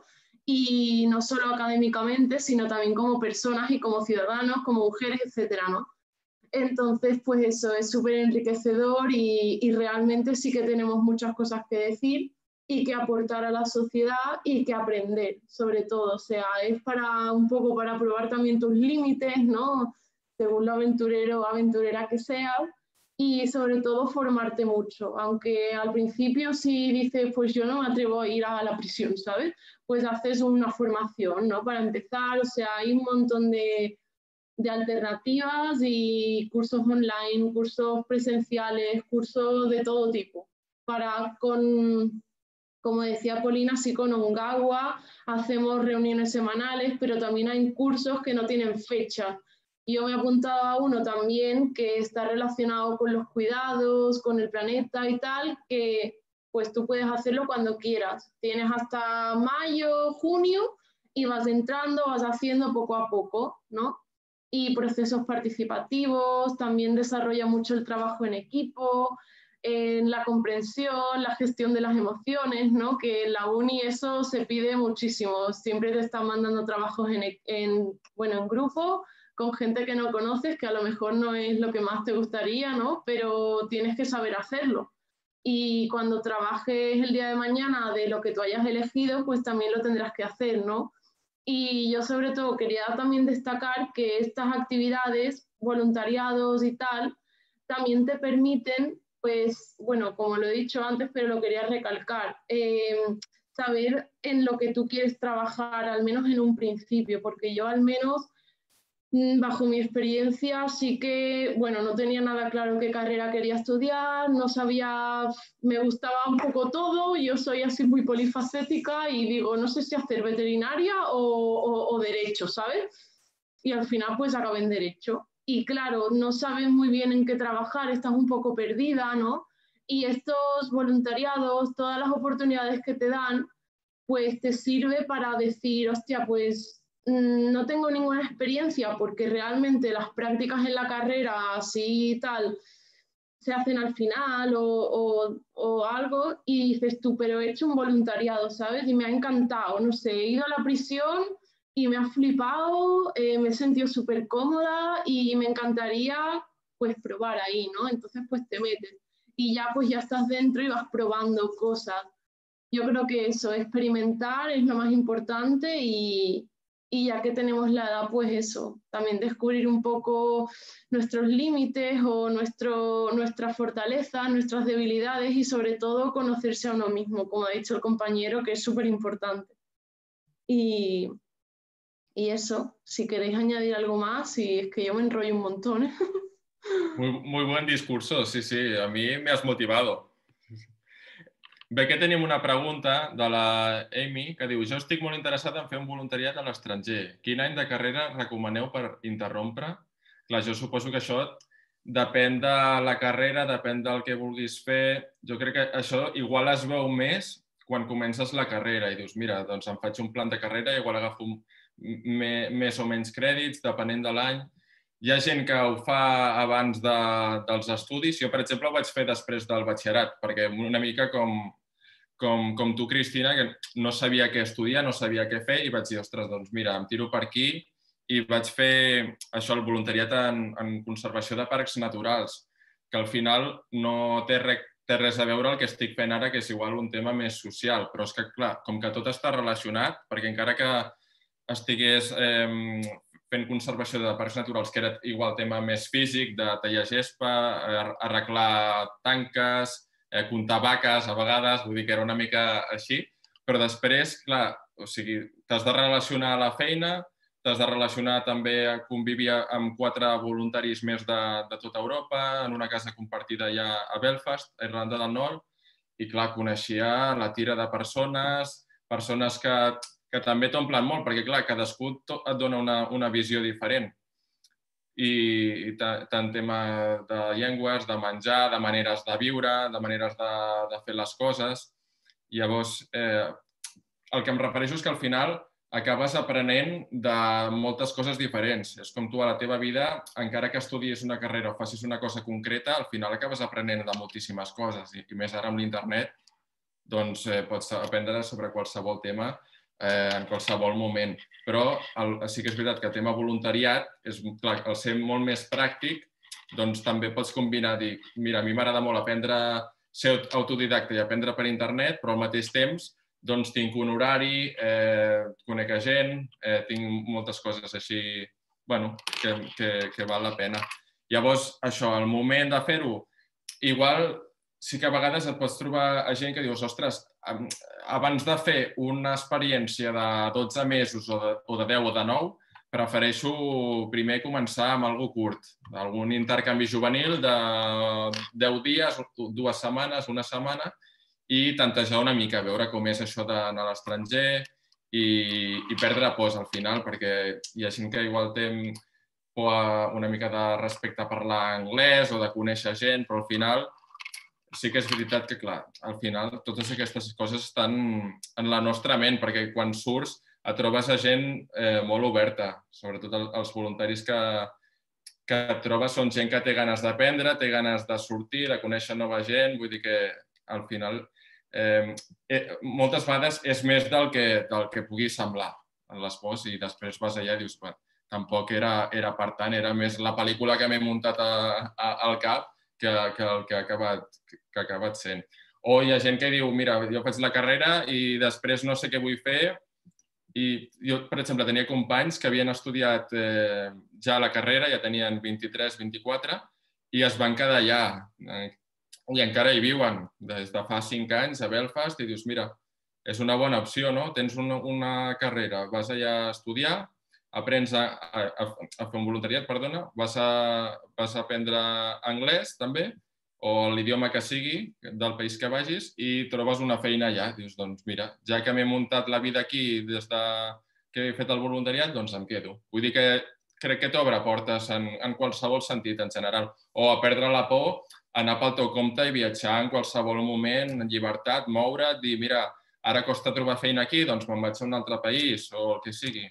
Speaker 2: y no solo académicamente, sino también como personas y como ciudadanos, como mujeres, etcétera, ¿no? Entonces, pues eso es súper enriquecedor y, y realmente sí que tenemos muchas cosas que decir y que aportar a la sociedad y que aprender, sobre todo. O sea, es para un poco para probar también tus límites, ¿no? Según lo aventurero o aventurera que seas, y sobre todo formarte mucho. Aunque al principio si dices, pues yo no me atrevo a ir a la prisión, ¿sabes? Pues haces una formación, ¿no? Para empezar, o sea, hay un montón de de alternativas y cursos online, cursos presenciales, cursos de todo tipo. Para con, como decía Polina, sí con Ongawa hacemos reuniones semanales, pero también hay cursos que no tienen fecha. Yo me he apuntado a uno también que está relacionado con los cuidados, con el planeta y tal, que pues tú puedes hacerlo cuando quieras. Tienes hasta mayo, junio y vas entrando, vas haciendo poco a poco, ¿no? Y procesos participativos, también desarrolla mucho el trabajo en equipo, en la comprensión, la gestión de las emociones, ¿no? Que en la uni eso se pide muchísimo, siempre te están mandando trabajos en, en, bueno, en grupo, con gente que no conoces, que a lo mejor no es lo que más te gustaría, ¿no? Pero tienes que saber hacerlo. Y cuando trabajes el día de mañana de lo que tú hayas elegido, pues también lo tendrás que hacer, ¿no? Y yo sobre todo quería también destacar que estas actividades, voluntariados y tal, también te permiten, pues, bueno, como lo he dicho antes, pero lo quería recalcar, eh, saber en lo que tú quieres trabajar, al menos en un principio, porque yo al menos, bajo mi experiencia, sí que, bueno, no tenía nada claro qué carrera quería estudiar, no sabía, me gustaba un poco todo, yo soy así muy polifacética y digo, no sé si hacer veterinaria o, o, o derecho, ¿sabes? Y al final pues acabé en derecho. Y claro, no sabes muy bien en qué trabajar, estás un poco perdida, ¿no? Y estos voluntariados, todas las oportunidades que te dan, pues te sirve para decir, hostia, pues no tengo ninguna experiencia porque realmente las prácticas en la carrera así y tal se hacen al final o, o, o algo y dices tú, pero he hecho un voluntariado, ¿sabes? Y me ha encantado, no sé, he ido a la prisión y me ha flipado, eh, me he sentido súper cómoda y me encantaría pues probar ahí, ¿no? Entonces pues te metes y ya pues ya estás dentro y vas probando cosas. Yo creo que eso, experimentar es lo más importante y, y ya que tenemos la edad, pues eso, también descubrir un poco nuestros límites o nuestro, nuestras fortalezas, nuestras debilidades y sobre todo conocerse a uno mismo, como ha dicho el compañero, que es súper importante. Y, y eso, si queréis añadir algo más, y es que yo me enrollo un montón. ¿eh?
Speaker 3: Muy, muy buen discurso, sí, sí, a mi m'has motivado. Bé, que tenim una pregunta de la Amy que diu: jo estic molt interessada en fer un voluntariat a l'estranger. Quin any de carrera recomaneu per interrompre? Clar, jo suposo que això depèn de la carrera, depèn del que vulguis fer. Jo crec que això igual es veu més quan comences la carrera i dius, mira, doncs em faig un plan de carrera, igual agafo més o menys crèdits, depenent de l'any. Hi ha gent que ho fa abans de, dels estudis. Jo, per exemple, ho vaig fer després del batxillerat, perquè una mica com, com, com tu, Cristina, que no sabia què estudiar, no sabia què fer, i vaig dir, ostres, doncs mira, em tiro per aquí, i vaig fer això, el voluntariat en, en conservació de parcs naturals, que al final no té, re, té res a veure el que estic fent ara, que és igual un tema més social, però és que, clar, com que tot està relacionat, perquè encara que estigués eh, fent conservació de parcs naturals, que era igual tema més físic, de tallar gespa, arreglar tanques, eh, comptar vaques a vegades, vull dir que era una mica així, però després, clar, o sigui, t'has de relacionar a la feina, t'has de relacionar també a convivir amb quatre voluntaris més de, de tota Europa, en una casa compartida allà a Belfast, a Irlanda del Nord, i clar, coneixia la tira de persones, persones que que també t'omplen molt, perquè, clar, cadascú et dona una, una visió diferent. I, i tant tema de llengües, de menjar, de maneres de viure, de maneres de, de fer les coses. Llavors, eh, el que em refereixo és que al final acabes aprenent de moltes coses diferents. És com tu a la teva vida, encara que estudies una carrera o facis una cosa concreta, al final acabes aprenent de moltíssimes coses. I més ara amb l'internet, doncs pots aprendre sobre qualsevol tema en qualsevol moment. Però sí que és veritat que el tema voluntariat, al ser molt més pràctic, doncs també pots combinar, dir, mira, a mi m'agrada molt aprendre, ser autodidacta i aprendre per internet, però al mateix temps doncs tinc un horari, conec a gent, tinc moltes coses així, bueno, que val la pena. Llavors, això, el moment de fer-ho, igual sí que a vegades et pots trobar gent que dius, ostres, abans de fer una experiència de dotze mesos o de deu o de nou, prefereixo primer començar amb alguna cosa curt, algun intercanvi juvenil de deu dies, dues setmanes, una setmana, i tantejar una mica, veure com és això d'anar a l'estranger i perdre pors al final, perquè hi ha gent que igual té una mica de respecte a parlar anglès o de conèixer gent, però al final sí que és veritat que, clar, al final totes aquestes coses estan en la nostra ment, perquè quan surts et trobes a gent molt oberta, sobretot els voluntaris que et trobes són gent que té ganes d'aprendre, té ganes de sortir, de conèixer nova gent, vull dir que al final moltes vegades és més del que pugui semblar en l'esbós i després vas allà i dius, tampoc era per tant, era més la pel·lícula que m'he muntat al cap que el que ha acabat sent. O hi ha gent que diu, mira, jo faig la carrera i després no sé què vull fer. I jo, per exemple, tenia companys que havien estudiat ja la carrera, ja tenien vint-i-tres, vint-i-quatre, i es van quedar allà. I encara hi viuen des de fa cinc anys a Belfast i dius, mira, és una bona opció, no? Tens una carrera, vas allà a estudiar, aprens a fer un voluntariat, perdona, vas a aprendre anglès també, o l'idioma que sigui del país que vagis i trobes una feina allà. Dius, doncs mira, ja que m'he muntat la vida aquí des que he fet el voluntariat, doncs em quedo. Vull dir que crec que t'obre portes en qualsevol sentit, en general. O a perdre la por, anar pel teu compte i viatjar en qualsevol moment, en llibertat, moure't, dir, mira, ara costa trobar feina aquí, doncs me'n vaig a un altre país o el que sigui.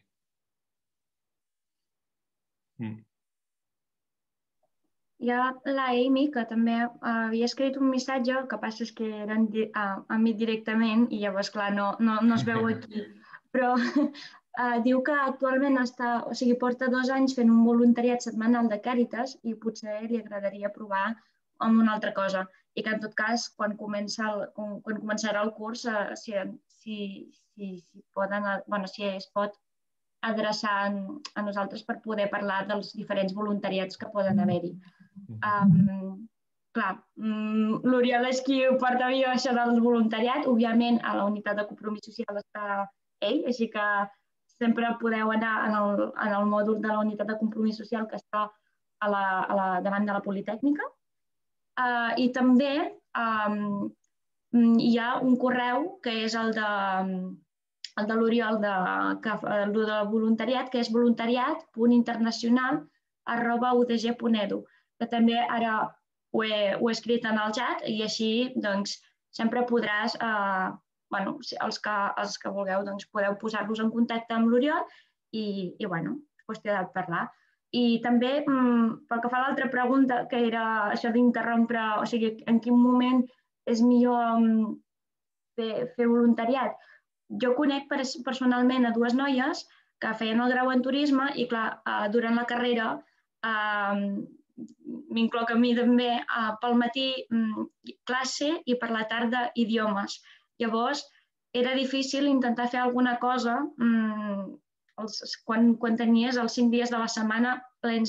Speaker 1: Hi ha la Amy, que també havia escrit un missatge, el que passa és que era a mi directament i llavors, clar, no es veu aquí. Però diu que actualment porta dos anys fent un voluntariat setmanal de Càritas i potser li agradaria provar amb una altra cosa. I que, en tot cas, quan començarà el curs, si es pot adreçar a nosaltres per poder parlar dels diferents voluntariats que poden haver-hi. Clar, l'Oriol és qui porta viu això del voluntariat. Òbviament, a la unitat de compromís social està ell, així que sempre podeu anar en el mòdul de la unitat de compromís social que està davant de la Politècnica. I també hi ha un correu que és el de l'Oriol de voluntariat, que és voluntariat punt internacional arroba u d g punt e d u, que també ara ho he escrit en el xat i així sempre podràs, els que vulgueu, podeu posar-vos en contacte amb l'Oriol i, bueno, és qüestió de parlar. I també, pel que fa a l'altra pregunta, que era això d'interrompre, o sigui, en quin moment és millor fer voluntariat. Jo conec personalment a dues noies que feien el grau en turisme i, clar, durant la carrera m'incloc a mi també pel matí classe i per la tarda idiomes. Llavors, era difícil intentar fer alguna cosa quan tenies els cinc dies de la setmana plens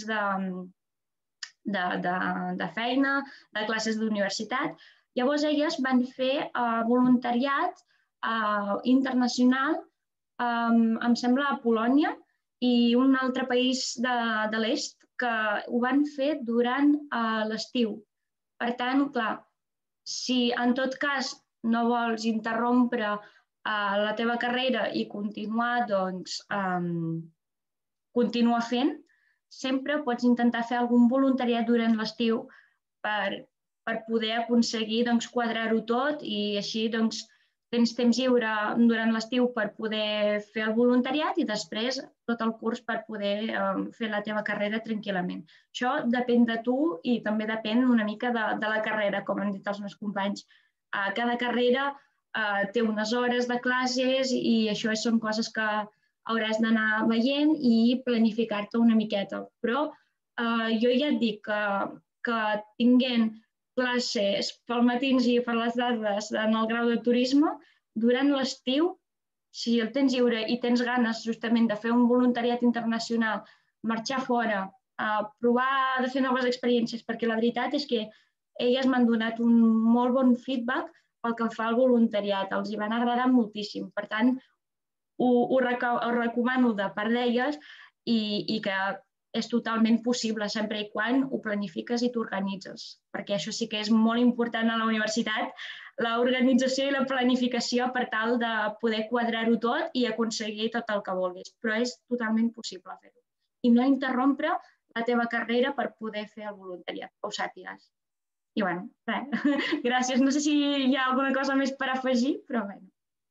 Speaker 1: de feina, de classes d'universitat. Llavors, elles van fer voluntariat internacional, em sembla a Polònia i un altre país de l'est, que ho van fer durant l'estiu. Per tant, clar, si en tot cas no vols interrompre la teva carrera i continuar, doncs, continua fent, sempre pots intentar fer algun voluntariat durant l'estiu per poder aconseguir quadrar-ho tot i així tens temps lliure durant l'estiu per poder fer el voluntariat i després tot el curs per poder um, fer la teva carrera tranquil·lament. Això depèn de tu i també depèn una mica de, de la carrera, com han dit els meus companys. Uh, cada carrera uh, té unes hores de classes i això són coses que hauràs d'anar veient i planificar-te una miqueta. Però uh, jo ja et dic que, que tinguent classes pel matins i per les tardes en el grau de turisme, durant l'estiu, si el tens lliure i tens ganes justament de fer un voluntariat internacional, marxar fora, uh, provar de fer noves experiències, perquè la veritat és que elles m'han donat un molt bon feedback pel que fa al voluntariat, els hi van agradar moltíssim. Per tant, ho, ho, ho recomano de part d'elles i, i que és totalment possible, sempre i quan ho planifiques i t'organitzes, perquè això sí que és molt important a la universitat, l'organització i la planificació per tal de poder quadrar-ho tot i aconseguir tot el que vulguis, però és totalment possible fer-ho. I no interrompre la teva carrera per poder fer el voluntariat, que ho sàpigues. I bueno, res, gràcies. No sé si hi ha alguna cosa més per afegir, però bé.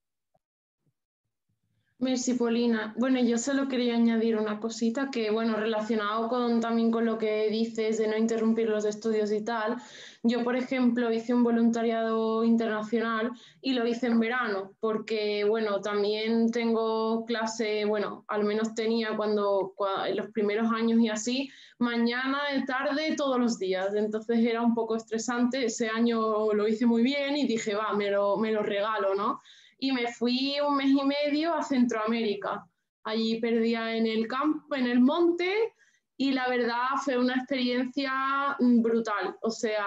Speaker 2: Merci, Polina. Bueno, yo solo quería añadir una cosita que, bueno, relacionado con, también con lo que dices de no interrumpir los estudios y tal. Yo, por ejemplo, hice un voluntariado internacional y lo hice en verano porque, bueno, también tengo clase, bueno, al menos tenía cuando, cuando en los primeros años y así, mañana, tarde, todos los días. Entonces era un poco estresante. Ese año lo hice muy bien y dije, va, me lo, me lo regalo, ¿no? Y me fui un mes y medio a Centroamérica. Allí perdía en el campo, en el monte, y la verdad fue una experiencia brutal. O sea,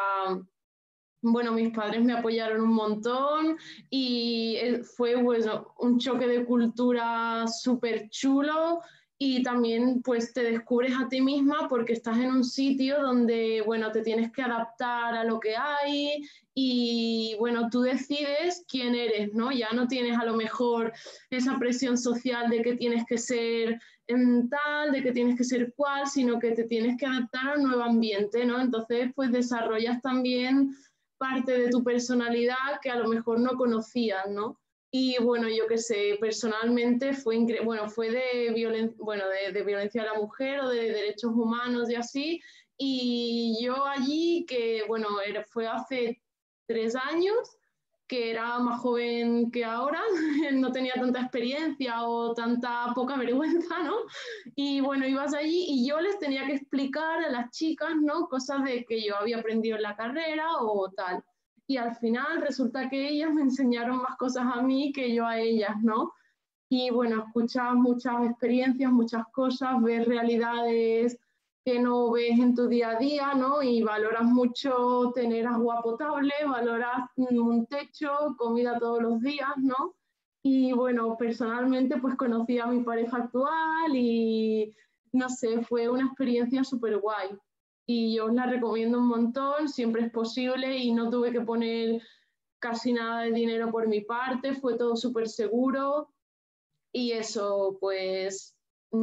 Speaker 2: bueno, mis padres me apoyaron un montón y fue bueno, un choque de cultura súper chulo. Y también pues te descubres a ti misma porque estás en un sitio donde, bueno, te tienes que adaptar a lo que hay y, bueno, tú decides quién eres, ¿no? Ya no tienes a lo mejor esa presión social de que tienes que ser tal, de que tienes que ser cual, sino que te tienes que adaptar a un nuevo ambiente, ¿no? Entonces, pues desarrollas también parte de tu personalidad que a lo mejor no conocías, ¿no? Y bueno, yo qué sé, personalmente fue, bueno, fue de, violen bueno, de, de violencia a la mujer o de derechos humanos y así. Y yo allí, que bueno, era, fue hace tres años, que era más joven que ahora, no tenía tanta experiencia o tanta poca vergüenza, ¿no? Y bueno, ibas allí y yo les tenía que explicar a las chicas, ¿no? Cosas de que yo había aprendido en la carrera o tal. Y al final resulta que ellas me enseñaron más cosas a mí que yo a ellas, ¿no? Y bueno, escuchas muchas experiencias, muchas cosas, ves realidades que no ves en tu día a día, ¿no? Y valoras mucho tener agua potable, valoras un techo, comida todos los días, ¿no? Y bueno, personalmente pues conocí a mi pareja actual y no sé, fue una experiencia súper guay. Y yo os la recomiendo un montón, siempre es posible y no tuve que poner casi nada de dinero por mi parte, fue todo súper seguro y eso, pues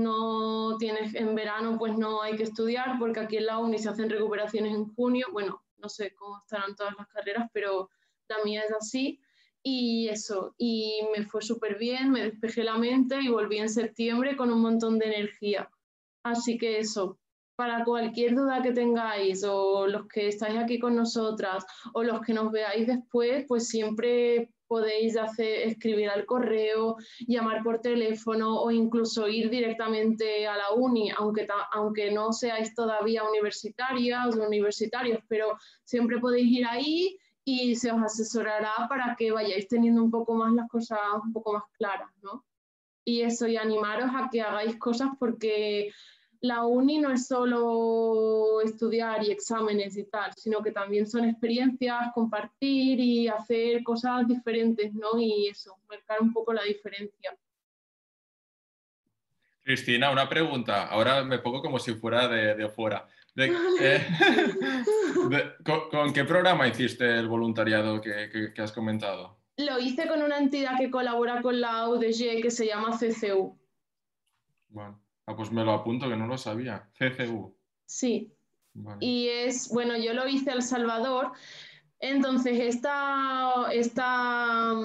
Speaker 2: no tienes, en verano pues no hay que estudiar porque aquí en la uni se hacen recuperaciones en junio, bueno, no sé cómo estarán todas las carreras, pero la mía es así y eso, y me fue súper bien, me despejé la mente y volví en septiembre con un montón de energía, así que eso. Para cualquier duda que tengáis o los que estáis aquí con nosotras o los que nos veáis después, pues siempre podéis hacer, escribir al correo, llamar por teléfono o incluso ir directamente a la uni, aunque, aunque no seáis todavía universitarias o universitarios, pero siempre podéis ir ahí y se os asesorará para que vayáis teniendo un poco más las cosas un poco más claras, ¿no? Y eso, y animaros a que hagáis cosas porque la uni no es solo estudiar y exámenes y tal, sino que también son experiencias, compartir y hacer cosas diferentes, ¿no? Y eso, marcar un poco la diferencia.
Speaker 3: Cristina, una pregunta. Ahora me pongo como si fuera de, de fuera. De, eh, de, ¿con, ¿Con qué programa hiciste el voluntariado que, que, que has comentado?
Speaker 2: Lo hice con una entidad que colabora con la U D G que se llama C C U.
Speaker 3: Bueno. Ah, pues me lo apunto, que no lo sabía. C C U.
Speaker 2: Sí. Vale. Y es, bueno, yo lo hice a El Salvador. Entonces, esta, esta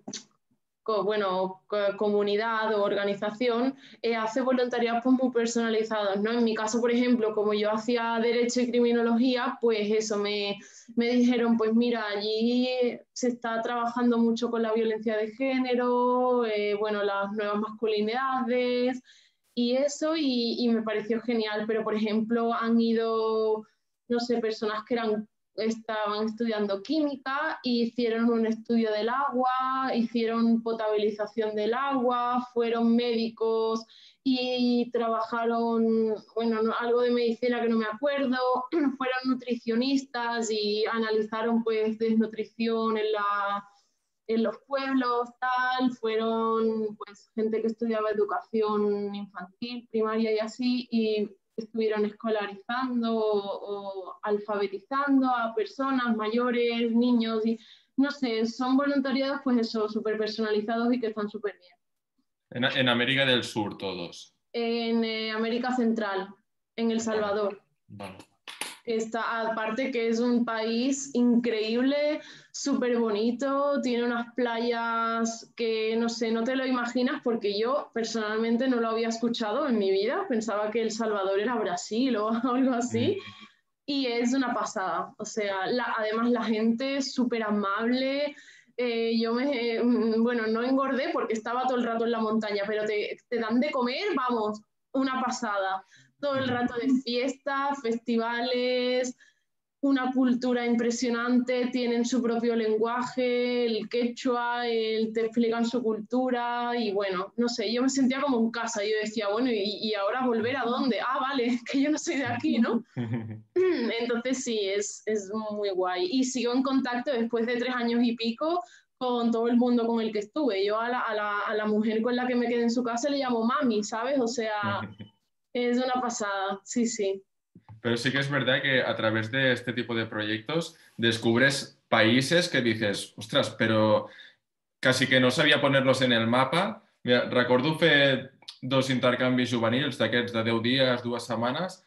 Speaker 2: bueno, comunidad o organización eh, hace voluntariados pues, muy personalizados, ¿no? En mi caso, por ejemplo, como yo hacía Derecho y Criminología, pues eso, me, me dijeron, pues mira, allí se está trabajando mucho con la violencia de género, eh, bueno, las nuevas masculinidades y eso, y, y me pareció genial, pero por ejemplo han ido, no sé, personas que eran estaban estudiando química y hicieron un estudio del agua, hicieron potabilización del agua, fueron médicos y trabajaron, bueno, no, algo de medicina que no me acuerdo, fueron nutricionistas y analizaron pues desnutrición en, la, en los pueblos, tal, fueron pues gente que estudiaba educación infantil, primaria y así, y estuvieron escolarizando o, o alfabetizando a personas mayores, niños, y no sé, son voluntariados pues eso, súper personalizados y que están súper bien.
Speaker 3: En, en América del Sur todos.
Speaker 2: En eh, América Central, en El Salvador.
Speaker 3: Vale. Vale.
Speaker 2: Está, aparte que es un país increíble, súper bonito, tiene unas playas que no sé, no te lo imaginas porque yo personalmente no lo había escuchado en mi vida, pensaba que El Salvador era Brasil o algo así, mm. Y es una pasada, o sea, la, además la gente es súper amable, eh, yo me, bueno, no engordé porque estaba todo el rato en la montaña, pero te, te dan de comer, vamos, una pasada. Todo el rato de fiestas, festivales, una cultura impresionante, tienen su propio lenguaje, el quechua, el, te explican su cultura y bueno, no sé, yo me sentía como en casa, yo decía, bueno, ¿y, y ahora volver a dónde? Ah, vale, que yo no soy de aquí, ¿no? Entonces sí, es, es muy guay. Y sigo en contacto después de tres años y pico con todo el mundo con el que estuve. Yo a la, a la, a la mujer con la que me quedé en su casa le llamo mami, ¿sabes? O sea... Es una pasada, sí, sí.
Speaker 3: Pero sí que es verdad que a través de este tipo de proyectos descubres países que dices, ostras, pero casi que no sabia ponerlos en el mapa. Mira, recordo fer dos intercanvis juvenils d'aquests de deu dies, dues setmanes,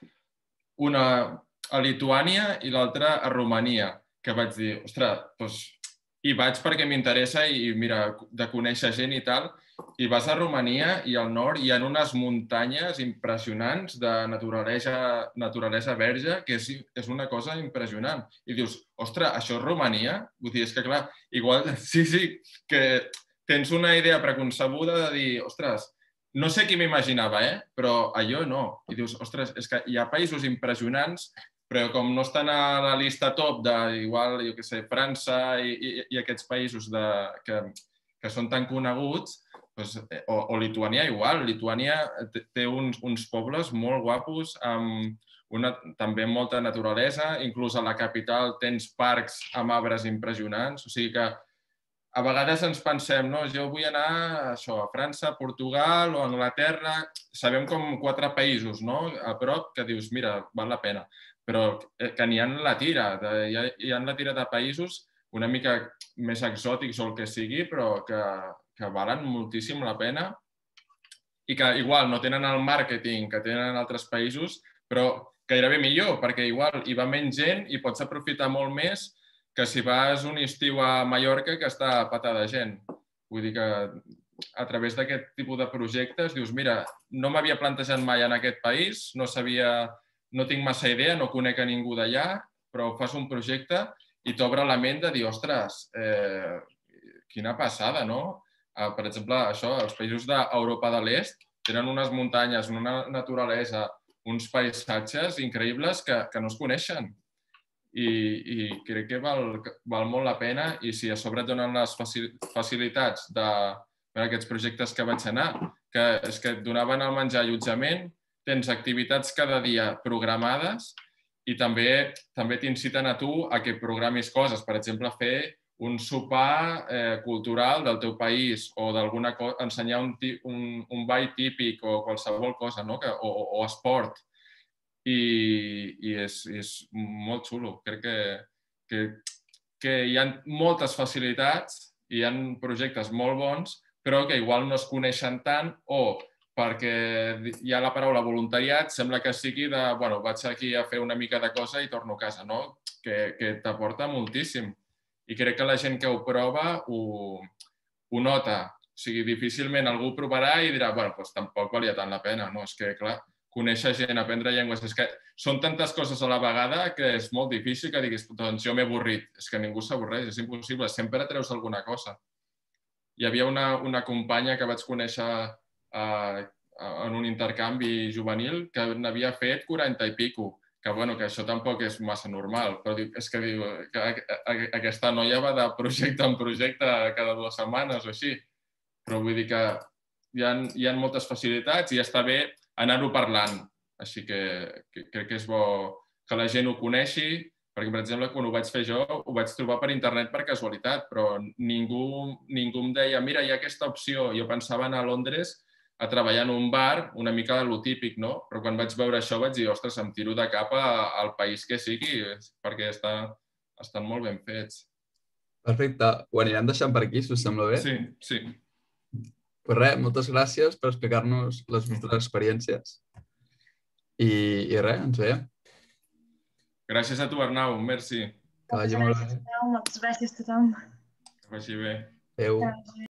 Speaker 3: una a Lituània i l'altra a Romania, que vaig dir, ostres, doncs, hi vaig perquè m'interessa i, mira, de conèixer gent i tal. I vas a Romania i al nord hi ha unes muntanyes impressionants de naturalesa, naturalesa verge, que és, és una cosa impressionant. I dius, ostres, això és Romania? Vull dir, és que clar, igual, sí, sí, que tens una idea preconcebuda de dir, ostres, no sé qui m'imaginava, eh? Però allò no. I dius, ostres, és que hi ha països impressionants, però com no estan a la llista top de, igual, jo què sé, França i, i, i aquests països de, que, que són tan coneguts, pues, o, o Lituània igual. Lituània té uns, uns pobles molt guapos, amb una, també molta naturalesa, inclús a la capital tens parcs amb arbres impressionants, o sigui que a vegades ens pensem, no, jo vull anar a, això, a França, Portugal o Anglaterra, sabem com quatre països, no?, a prop, que dius, mira, val la pena, però que n'hi ha la tira, de, hi, ha, hi ha la tira de països una mica més exòtics o el que sigui, però que, que valen moltíssim la pena i que igual no tenen el màrqueting que tenen altres països, però gairebé millor, perquè igual hi va menys gent i pots aprofitar molt més que si vas un estiu a Mallorca que està patada de gent. Vull dir que a través d'aquest tipus de projectes dius, mira, no m'havia plantejat mai en aquest país, no sabia, no tinc massa idea, no conec a ningú d'allà, però fas un projecte i t'obre la ment de dir, ostres, eh, quina passada, no? Eh, per exemple, això, els països d'Europa de l'Est tenen unes muntanyes, una naturalesa, uns paisatges increïbles que, que no es coneixen. I, i crec que val, val molt la pena i si a sobre et donen les facilitats d'aquests projectes que vaig anar, que és que et donaven el menjar allotjament, tens activitats cada dia programades i també també t'inciten a tu a que programis coses, per exemple, fer un sopar eh, cultural del teu país o d'alguna cosa, ensenyar un, un, un ball típic o qualsevol cosa, no? que, o, o esport. I, i és, és molt xulo. Crec que, que, que hi ha moltes facilitats, hi ha projectes molt bons, però que igual no es coneixen tant o perquè hi ha la paraula voluntariat, sembla que sigui de, bueno, vaig aquí a fer una mica de cosa i torno a casa, no? Que, que t'aporta moltíssim. I crec que la gent que ho prova ho, ho nota. O sigui, difícilment algú ho provarà i dirà, bueno, doncs tampoc valia tant la pena. No, és que, clar, conèixer gent, aprendre llengües, és que són tantes coses a la vegada que és molt difícil que diguis, doncs jo m'he avorrit. És que ningú s'avorreix, és impossible, sempre treus alguna cosa. Hi havia una, una companya que vaig conèixer eh, en un intercanvi juvenil que n'havia fet quaranta i pico, que, bueno, que això tampoc és massa normal, però és que, diu, que aquesta noia va de projecte en projecte cada dues setmanes o així. Però vull dir que hi ha, hi ha moltes facilitats i està bé anar-ho parlant. Així que, que crec que és bo que la gent ho coneixi, perquè, per exemple, quan ho vaig fer jo, ho vaig trobar per internet per casualitat, però ningú, ningú em deia, mira, hi ha aquesta opció. Jo pensava anar a Londres a treballar en un bar, una mica de lo típic, no? Però quan vaig veure això vaig dir, ostres, em tiro de cap al país que sigui, perquè està, estan molt ben fets.
Speaker 4: Perfecte. Ho anirem deixant per aquí, si us sembla bé?
Speaker 3: Sí, sí.
Speaker 4: Pues res, moltes gràcies per explicar-nos les vostres experiències. I, i res, ens veiem.
Speaker 3: Gràcies a tu, Arnau. Merci.
Speaker 4: Que vagi molt bé.
Speaker 1: Moltes gràcies a tothom.
Speaker 3: Que vagi bé.
Speaker 4: Adéu.